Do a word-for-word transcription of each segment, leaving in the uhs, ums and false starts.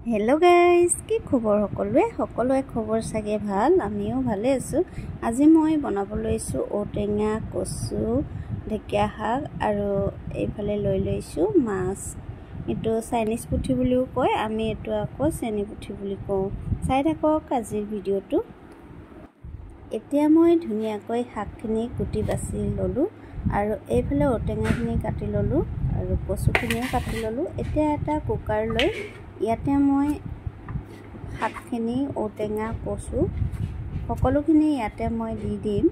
hello guys কি খবৰ সকলোৱে সকলোৱে খবৰ সাগে ভাল আমিও ভালে আছো আজি মই বনাব লৈছো ওটেঙা কচু ঢেকিয়া শাক আৰু এইফালে লৈ লৈছো মাছ এটো চাইনিজ পুঠি বুলিও কয় আমি এটো আকৌ চেনি পুঠি বুলি কওঁ চাই থাকক আজিৰ ভিডিওটো এতিয়া মই ধুনিয়াকৈ শাকখিনি কুটি বাছি ললো আৰু এইফালে ওটেঙাখিনি কাটি ললো আৰু কচুখিনিও কাটি ললো এতিয়া এটা কুকাৰ লৈ ইয়াতে মই শাকখিনি ওটেঙা কচু সকলোখিনি ইয়াতে মই দি দিম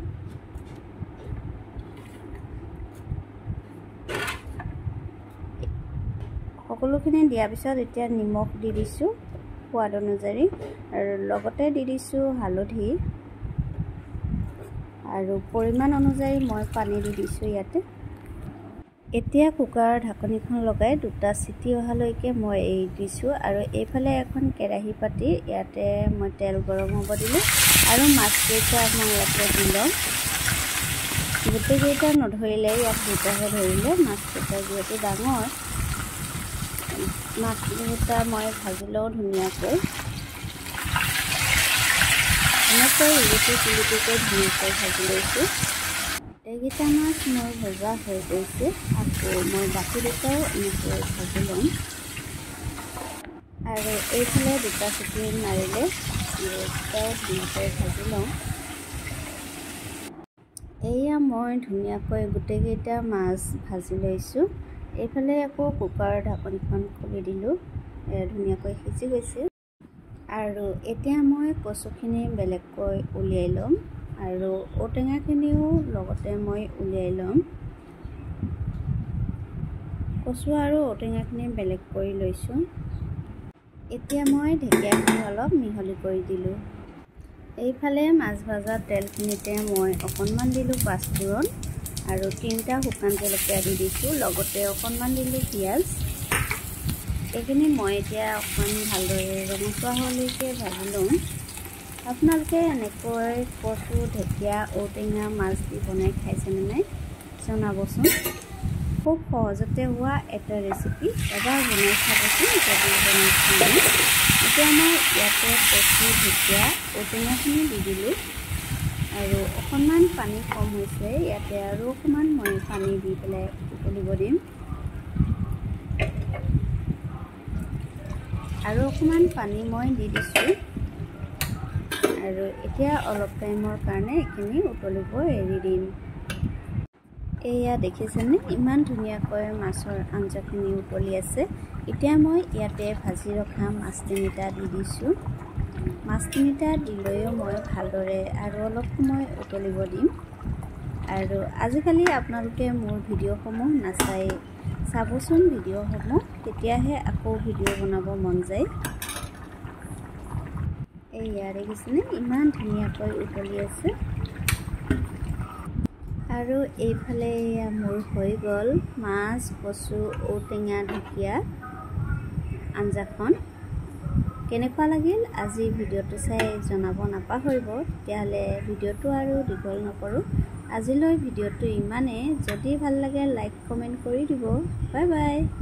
সকলোখিনি দিয়াৰ পিছত এতিয়া নিমখ দি দিছো সোৱাদ অনুযায়ী আৰু লগতে দি দিছো হালধি আৰু পৰিমাণ অনুযায়ী মই পানী দি দিছো ইয়াতে এতিয়া কুকাৰৰ ঢাকনিখন লগাই দুটা সিটি অহালৈকে মই এই দিছো আৰু এইফালে এখন কেৰাহী পাতি ইয়াতে মই তেল গৰম হ'ব দিলো আৰু মাছ কেইটা মই ইয়াতে দিলো গোটেই কেইটা নধৰিলে ইয়াত দুটাহে ধৰিলে মাছ কেইটা যিহেতু ডাঙৰ মাছ কেইটা মই ভাজিলেও ধুনীয়াকৈ এনেকৈ উলটি পুলটিকৈ ধুনীয়াকৈ ভাজি লৈছো এইকেইটা মাছ মোৰ ভজা হৈ গৈছে আকৌ মই বাকি দুটাও এনেকৈ ভাজি ল'ম আৰু এইফালে দুটা চিটি মাৰিলে দুটাও ধুনীয়াকৈ ভাজি ল'ম এয়া মই ধুনীয়াকৈ গোটেইকেইটা মাছ ভাজি লৈছোঁ এইফালে আকৌ কুকাৰৰ ঢাকনিখন খুলি দিলোঁ ধুনীয়াকৈ সিজি গৈছে আৰু এতিয়া মই কচুখিনি বেলেগকৈ উলিয়াই ল'ম আৰু ওটেঙাখিনিও লগতে মই উলিয়াই ল'ম কচু আৰু ওটেঙাখিনি বেলেগ কৰি লৈছোঁ এতিয়া মই ঢেকিয়াখিনি অলপ মিহলি কৰি দিলোঁ এইফালে মাছ ভাজা তেলখিনিতে মই অকণমান দিলোঁ পাঁচফোৰণ আৰু তিনিটা শুকান জলকীয়া দি দিছোঁ লগতে অকণমান দিলোঁ পিঁয়াজ এইখিনি মই এতিয়া অকণমান ভালদৰে ৰঙচুৱা হোৱালৈকে ভাজি ল'ম আপোনালোকে এনেকৈ কচু ঢেকিয়া ওটেঙা মাছ দি বনাই খাইছেনে নাই জনাবচোন খুব সহজতে হোৱা এটা ৰেচিপি এবাৰ বনাই খাবচোন যদি বনাই খায় এতিয়া মই ইয়াতে কচু ঢেকিয়া ওটেঙাখিনি দি দিলোঁ আৰু অকণমান পানী কম হৈছে ইয়াতে আৰু অকণমান মই পানী দি পেলাই উতলিব দিম আৰু অকণমান পানী মই দি দিছোঁ আৰু এতিয়া অলপ টাইমৰ কাৰণে এইখিনি উতলিব এৰি দিম এয়া দেখিছেনে ইমান ধুনীয়াকৈ মাছৰ আঞ্জাখিনি উতলি আছে এতিয়া মই ইয়াতে ভাজি ৰখা মাছ তিনিটা দি দিছোঁ মাছ তিনিটা দিলৈও মই ভালদৰে আৰু অলপ সময় উতলিব দিম আৰু আজিকালি আপোনালোকে মোৰ ভিডিঅ'সমূহ নাচাই চাবচোন ভিডিঅ'সমূহ তেতিয়াহে আকৌ ভিডিঅ' বনাব মন যায় এয়া দেখিছেনে ইমান ধুনীয়াকৈ উতলি আছে আৰু এইফালে মোৰ হৈ গ'ল মাছ কচু ওটেঙা ঢেকিয়া আঞ্জাখন কেনেকুৱা লাগিল আজি ভিডিঅ'টো চাই জনাব নাপাহৰিব তেতিয়াহ'লে ভিডিঅ'টো আৰু দীঘল নকৰোঁ আজিলৈ ভিডিঅ'টো ইমানেই যদি ভাল লাগে লাইক কমেণ্ট কৰি দিব বাই বাই